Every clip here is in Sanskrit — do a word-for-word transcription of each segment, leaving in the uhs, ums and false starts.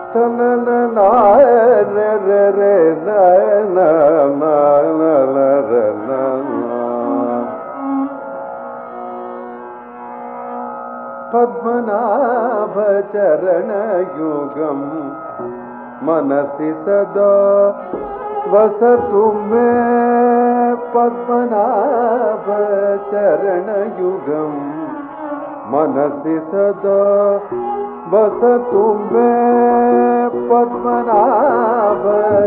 पद्मनाभ चरणयुगम मनसि सदा वसतु मे पद्मनाभ चरणयुगम मनसि सदा वसतु मे पद्मनाभ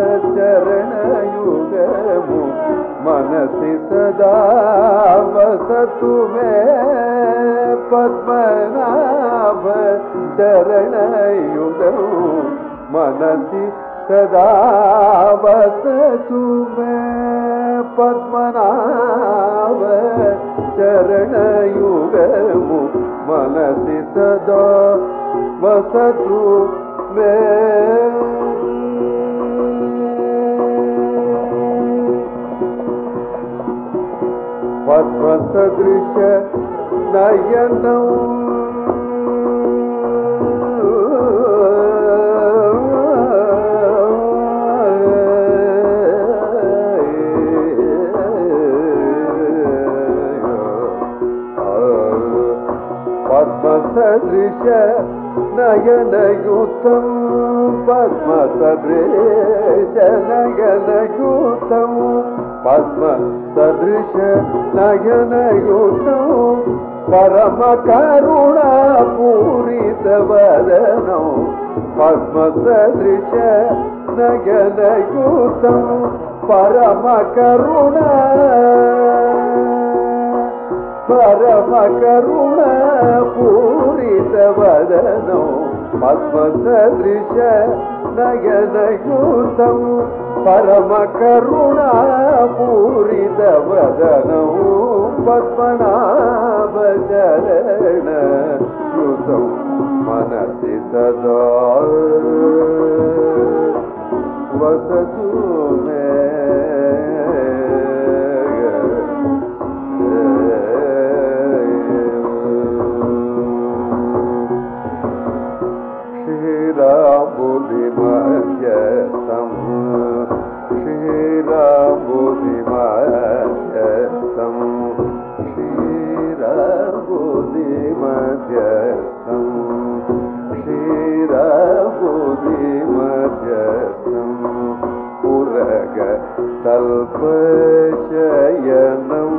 चरणयुगम मनसि सदा वसतु मे पद्मनाभ चरणयुगम मनसि सदा वसतु मे पद्मनाभ चरणयुगम मनसि सदा वसतु मे पद्मसदृश नयनौ पद्मसदृश नयनयुतं पद्मसदृश नयनयुतं पद्मसदृश नयनयुतं परमकरुणापूरितवदनं पद्मसदृश नयनयुतं परमकरुणा परमकरुणापूरितवदनं पद्मसदृश नयनयुतं परमकरुणापूरितवदनं पद्मनाभ चरणयुगं मनसि सदा वसतु मे बुद्धिमध्यस्थं क्षीरबुद्धिमध्यस्थं क्षीरबुद्धिमध्यस्थं क्षीरबुद्धिमध्यस्थं पुरगतल्पशयनं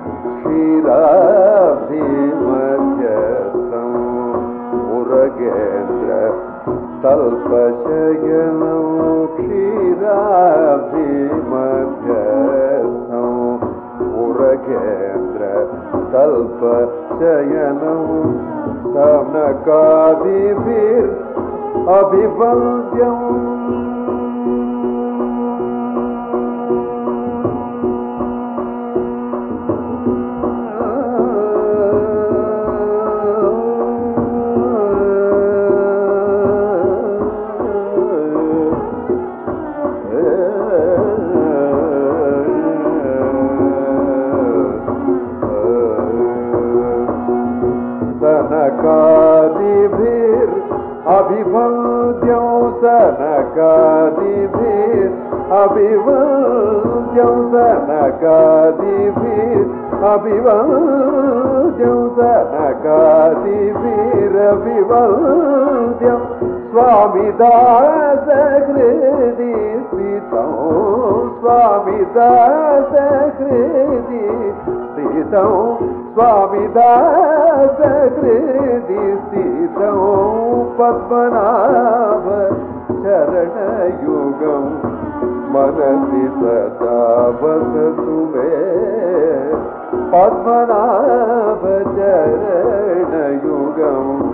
क्षीराब्धिमध्यस्थं पुरगेन्द्र तल्पशयनं क्षीराब्धिमध्यस्थं पुरगेन्द्र तल्पशयनं सनकादिभिरभिवन्द्यम् सनकादिभिरभिवन्द्यं सनकादिभिरभिवन्द्यं सनकादिभिरभिवन्द्यं सनकादिभिरभिवन्द्यं स्वामिदासहृदि स्थितं स्वामिदासहृदि स्थितं स्वामिदासहृदि स्थितं पद्मनाभ चरणयुगं मनसि सदा वसतु मे पद्मनाभ चरणयुगं